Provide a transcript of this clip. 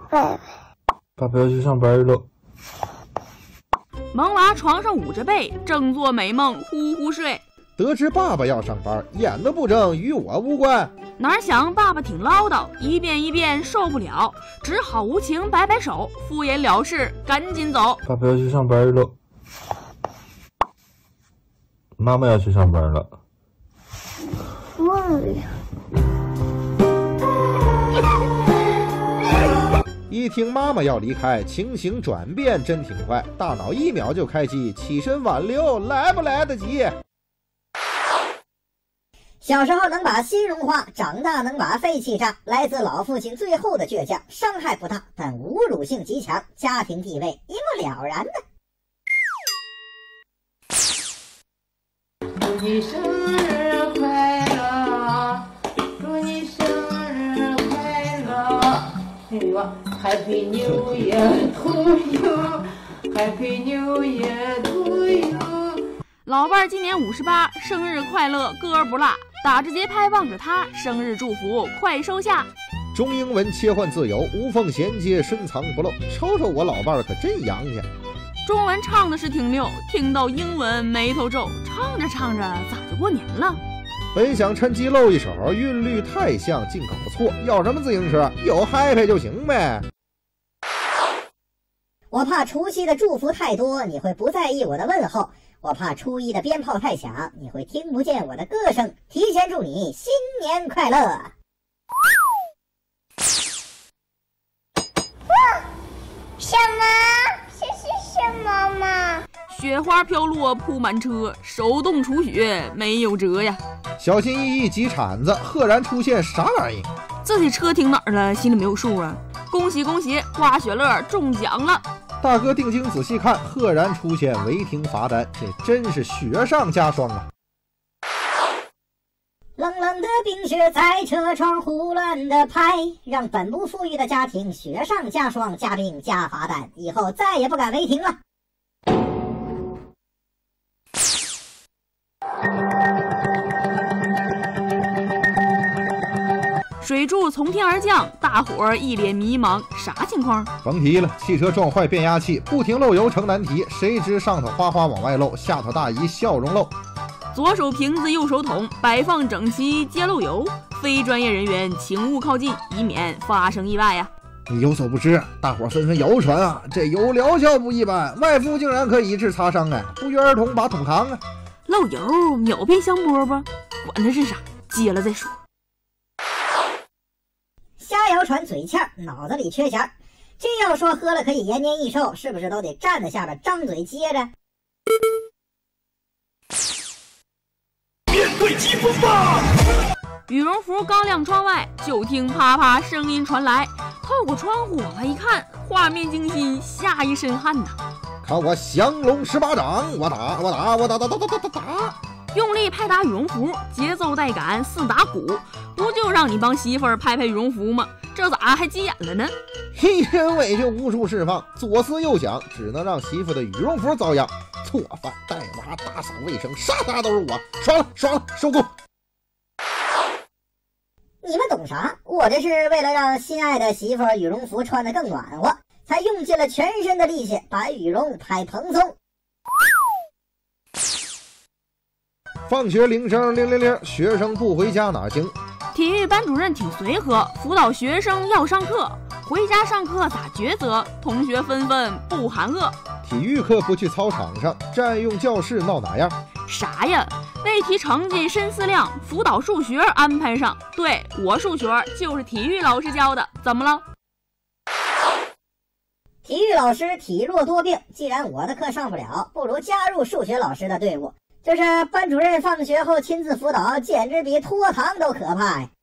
会。 爸爸要去上班了。 萌娃床上捂着被，正做美梦，呼呼睡。 得知爸爸要上班，眼的不睁与我无关。 哪想爸爸挺唠叨，一遍一遍受不了，只好无情摆摆手，敷衍了事，赶紧走。 爸爸要去上班了。妈妈要去上班了。 忘了。 一听妈妈要离开，情形转变真挺快，大脑1秒就开机，起身挽留来不来得及？ 小时候能把心融化，长大能把肺气炸，来自老父亲最后的倔强，伤害不大，但侮辱性极强，家庭地位一目了然呢。 祝你生日快乐，祝你生日快乐。那个 Happy New Year to you, Happy New Year to you。 老伴儿今年58，生日快乐，歌不落。打着节拍望着他，生日祝福快收下。 中英文切换自由，无缝衔接，深藏不露。瞅瞅我老伴儿可真洋气。 中文唱的是挺溜，听到英文眉头皱，唱着唱着咋就过年了？ 本想趁机露一手，韵律太像，竟搞错。要什么自行车？有 happy 就行呗。 我怕除夕的祝福太多，你会不在意我的问候。我怕初一的鞭炮太响，你会听不见我的歌声。提前祝你新年快乐！ 什么？这是什么吗？ 雪花飘落铺满车，手动除雪没有辙呀。 小心翼翼挤铲子，赫然出现啥玩意？ 自己车停哪儿了？心里没有数啊！恭喜恭喜，刮雪乐中奖了！ 大哥定睛仔细看，赫然出现违停罚单，这真是雪上加霜啊！ 冷冷的冰雪在车窗胡乱的拍，让本不富裕的家庭雪上加霜，加冰加罚单，以后再也不敢违停了。 水柱从天而降，大伙儿一脸迷茫，啥情况？ 甭提了，汽车撞坏变压器，不停漏油成难题。谁知上头花花往外漏，下头大姨笑容漏。 左手瓶子右手桶，摆放整齐皆漏油。非专业人员请勿靠近，以免发生意外呀。 你有所不知，大伙纷纷谣传啊，这油疗效不一般，外敷竟然可以治擦伤啊！不约而同把桶扛啊！ 漏油秒变香饽饽，管它是啥，接了再说。 瞎谣传嘴欠，脑子里缺弦。这要说喝了可以延年益寿，是不是都得站在下边张嘴接着？ 面对疾风吧！ 羽绒服刚亮窗外，就听啪啪声音传来。透过窗户往外一看，画面惊心，吓一身汗呐！ 看我降龙18掌，我打！ 用力拍打羽绒服，节奏带感似打鼓，不就让你帮媳妇儿拍拍羽绒服吗？这咋还急眼了呢？ 一身委屈无处释放，左思右想，只能让媳妇的羽绒服遭殃。做饭、带娃、打扫卫生，啥都是我。爽了，收工。 你们懂啥？我这是为了让心爱的媳妇羽绒服穿得更暖和，才用尽了全身的力气把羽绒拍蓬松。 放学铃声铃铃铃，学生不回家哪行？ 体育班主任挺随和，辅导学生要上课。回家上课咋抉择？同学纷纷不喊饿。 体育课不去操场上，占用教室闹哪样？ 啥呀？为提成绩深思量，辅导数学安排上。对，我数学就是体育老师教的，怎么了？ 体育老师体弱多病，既然我的课上不了，不如加入数学老师的队伍。就是班主任放学后亲自辅导，简直比拖堂都可怕呀！